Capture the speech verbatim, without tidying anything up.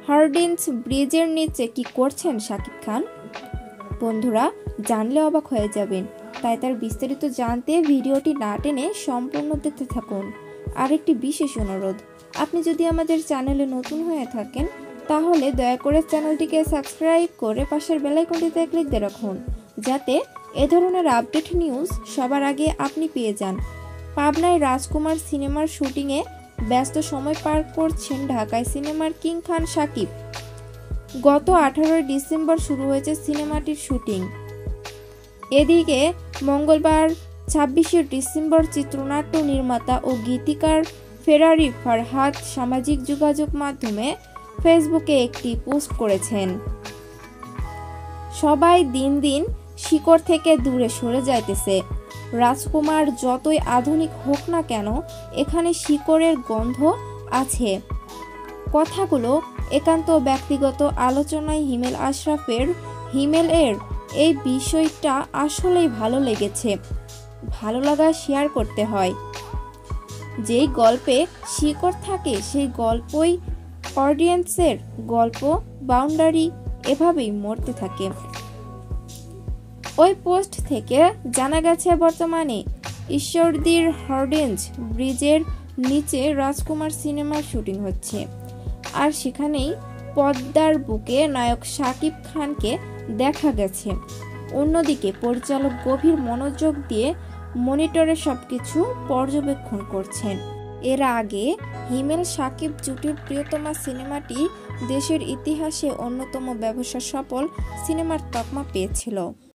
Hardinge ব্রিজের নিচে কি করছেন শাকিব খান? বন্ধুরা, জানলে অবাক হয়ে যাবেন, তাই তার বিস্তারিত জানতে ভিডিওটি না টেনে সম্পূর্ণ দেখতে থাকুন। আর একটি বিশেষ অনুরোধ, আপনি যদি আমাদের চ্যানেলে নতুন হয়ে থাকেন তাহলে দয়া করে চ্যানেলটিকে সাবস্ক্রাইব করে পাশের বেল আইকনটিতে ক্লিক দিয়ে রাখুন, যাতে এ ধরনের আপডেট নিউজ সবার আগে আপনি পেয়ে যান। পাবনায় রাজকুমার সিনেমার শুটিংয়ে ব্যস্ত সময় পার করছেন ঢাকায় সিনেমার কিং খান শাকিব। গত আঠারোই ডিসেম্বর শুরু হয়েছে সিনেমাটির শুটিং। এদিকে মঙ্গলবার ছাব্বিশে ডিসেম্বর চিত্রনাট্য নির্মাতা ও গীতিকার ফেরারি ফারহাদ সামাজিক যোগাযোগ মাধ্যমে ফেসবুকে একটি পোস্ট করেছেন। সবাই দিন দিন শিকড় থেকে দূরে সরে যাইতেছে। রাজকুমার যতই আধুনিক হোক না কেন, এখানে শিকড়ের গন্ধ আছে। কথাগুলো একান্ত ব্যক্তিগত আলোচনায় হিমেল আশরাফের হিমেল এর এই বিষয়টা আসলেই ভালো লেগেছে। ভালো লাগা শেয়ার করতে হয়। যেই গল্পে শিকড় থাকে সেই গল্পই অডিয়েন্সের গল্প বাউন্ডারি এভাবেই মরতে থাকে। ওই পোস্ট থেকে জানা গেছে বর্তমানে ঈশ্বরদীর হার্ডিঞ্জ ব্রিজের নিচে রাজকুমার সিনেমার শুটিং হচ্ছে, আর সেখানেই পদ্মার বুকে নায়ক শাকিব খানকে দেখা গেছে। অন্যদিকে পরিচালক গভীর মনোযোগ দিয়ে মনিটরে সবকিছু পর্যবেক্ষণ করছেন। এর আগে হিমেল শাকিব জুটির প্রিয়তমা সিনেমাটি দেশের ইতিহাসে অন্যতম ব্যবসা সফল সিনেমার তকমা পেয়েছিল।